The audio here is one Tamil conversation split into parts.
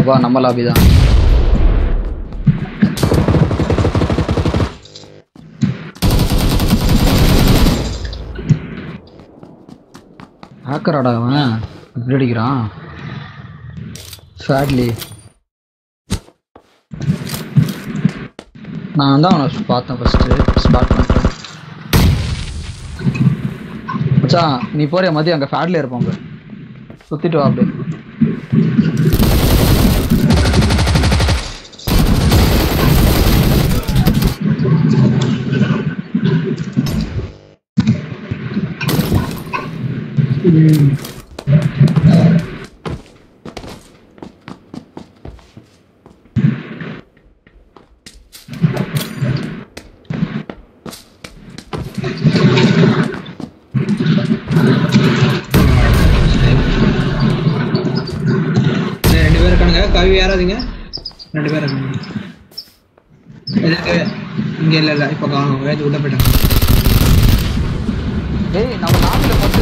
வா நம்ம லாபி தான். ஹேக்கராடா அவன் இப்படி அடிக்கிறான். சேட்லி நான் தான் அவனை பார்த்தேன் ஃபஸ்ட்டு ஸ்பாட் பண்ணிட்டேன். மச்சான் நீ போறியா மதியம் அங்கே ஃபேட்லேயே இருப்பாங்க, சுற்றிட்டு வா அப்படியே. கவி யாராதீங்க 2 பேர் இருக்காங்க. இங்க இல்ல இப்ப காணும் வேது உள்ள போயிட்டாங்க. டேய் நம்ம நாமில பத்து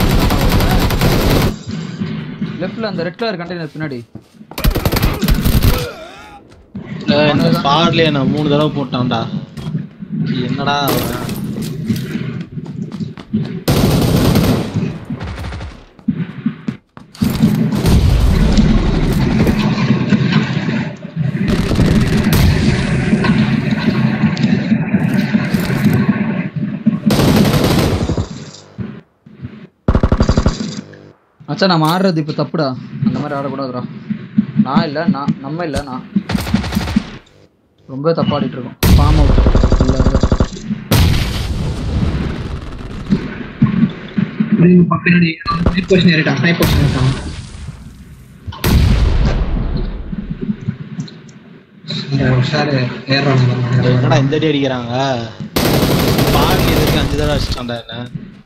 லெஃப்ட்ல அந்த ரெட் கலர் கண்டெய்னர் பின்னாடி இந்த ஸ்பாட்லயே நான் 3 தடவை போட்டான்டா. என்னடா மச்சான் நம்ம ஆடுறது இப்போ தப்புடா, அந்த மாதிரி ஆடக்கூடாதுடா. நான் இல்லை நம்ம இல்லை நான் ரொம்ப தப்பா ஆடிட்டு இருக்கோம். ஃபார்ம் அவுட் பின்னாடி பொசிஷன் ஏறிட்டான், ஸ்னைப் பொசிஷன் ஏறிட்டான். என்னடா இந்த அடி அடிக்கிறாங்க? பாதி எதுக்கு 5 தடவை அடிச்சிட்டான்டா என்ன?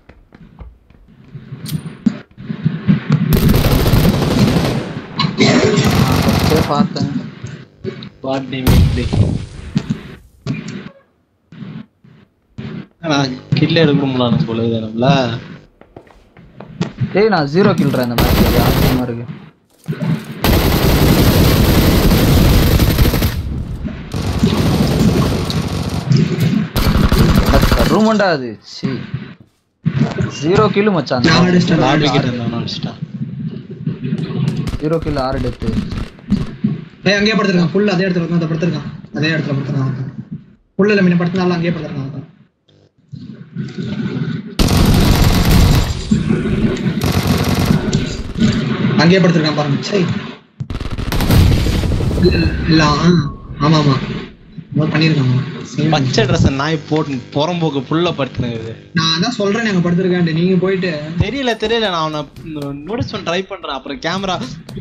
பார்த்தேன் வாட் நேம் இப்படி நான் கில் எடுக்கணும்ல போல நம்மள. டேய் நான் 0 கில்றேன் இந்த மேட்ச்ல, ஆச்சரியமா இருக்கு. கருமண்டா அது. சீ 0 கில் மச்சான். நான் விக்கெட் அடிச்சிட்டான். 0 கில் 6 டெத். ஏய் அங்கேயே படுத்துறான் ஃபுல் அதே இடத்துல வந்து படுத்துறான். அதே இடத்துல படுத்துறான். ஃபுல்ல மீன படுத்துனால அங்கேயே படுத்துறான். அங்கேயே படுத்துறான் பாருங்க. சை இல்ல ஆமா ஆமா நோட் பண்ணிருக்காங்க. பச்சை Dress நாய் போட்டு புறம்போக்கு ஃபுல்லா படுத்துனது. நான் அதான் சொல்றேன் அங்க படுத்துறானே, நீங்க போயிட்டு தெரியல நான் அவனை நோட்டீஸ் பண்ண ட்ரை பண்றேன். அப்புறம் கேமரா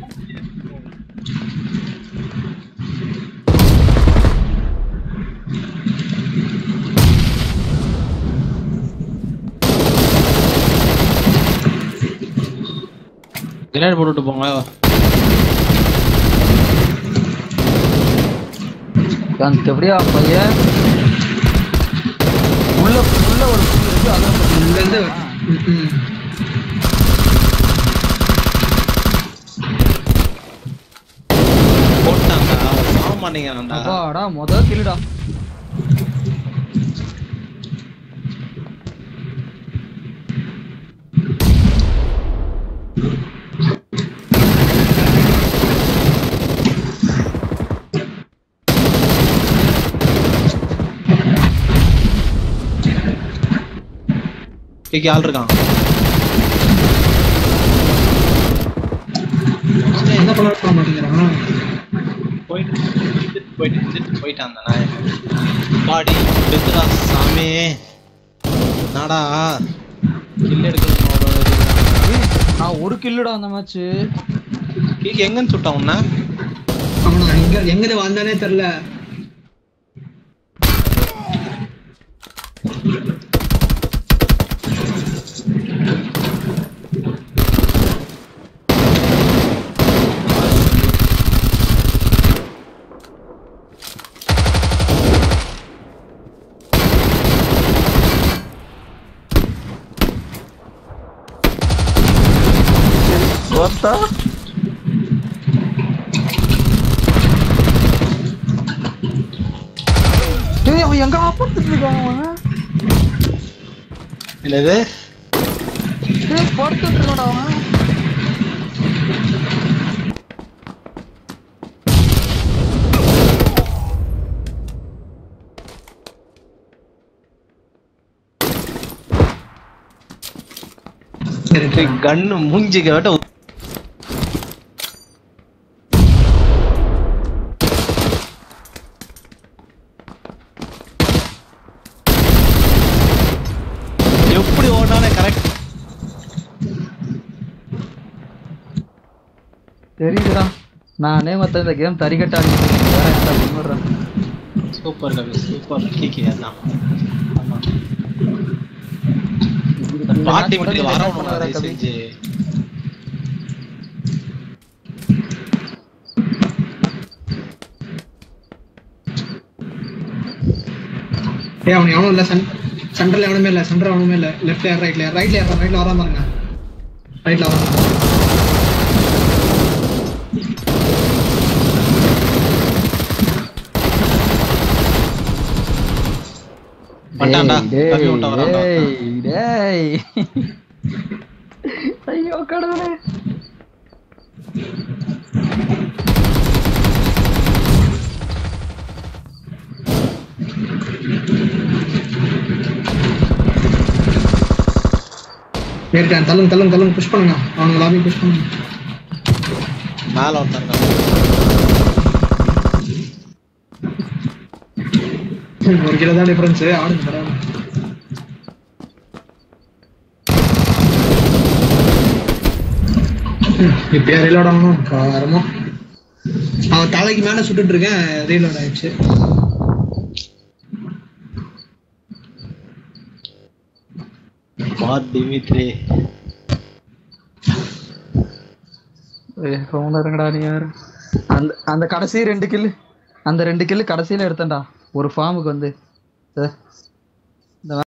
கிரேட் போட்டுட்டு போங்க. எப்படியா பையன் உள்ள ஒரு இருக்கு, அதான் இங்க இருந்து போட்டாங்க. சாவ மாட்டேங்கிறான்டா. அப்பாடா முதல் கில்லுடா. கேக்கி ஆள் இருக்கான். என்ன பண்ண மாட்டேங்கிறான். போயிட்டான் அந்த நாய். பாடி பெத்துடா சாமி. நாடா கில் எடுக்கணும். நான் ஒரு கில்லுடா அந்த மேட்ச். கேக்கி எங்கன்னு சுட்டான் உன்ன? அவனா எங்க வந்தானே தெரியல. அவன் எங்க படுத்துட்டு இருக்கான் அவன்? இல்லது டேய் படுத்துட்டு இருக்கான்டா அவன். கண்ணு மூஞ்சிக்க விட்ட எப்படி ஓடானே கரெக்ட் தெரியுதுடா நானே மத்த இந்த கேம் தரிகட்ட ஆடிடுறேன். சூப்பர் கவி சூப்பர் கிக்கி அதான் பாட்டி விட்டு வரணும் அதை செஞ்சு அவன் எவனும் இல்ல சென்டர்ல எவனுமே இல்ல சென்டர் எவனுமே இல்ல லெஃப்ட்ல ரைட்ல வராம பாருங்க ரைட்ல வராம வந்தான்டா கவி விட்டு வரான்டா டேய் ஐயோ கடவுளே. ஏறிட்டான் தள்ளுங்க புஷ் பண்ணுங்க அவங்க லாபி புஷ் பண்ணுங்க மேல ஒருத்தங்க ஒரு கிலோ தான் டிஃபரன்ஸ் ஆடுங்க பரவாயில்ல இப்ப ரீலோட் ஆகணும் காரமா அவன் தலைக்கு மேல சுட்டுட்டு இருக்கேன் ரீலோட் ஆயிடுச்சு வாட் டிமிட்ரி இருங்கடா நீ யாரு அந்த அந்த கடைசி 2 கில்லு அந்த 2 கில்லு கடைசியில எடுத்தேன்டா ஒரு ஃபார்முக்கு வந்து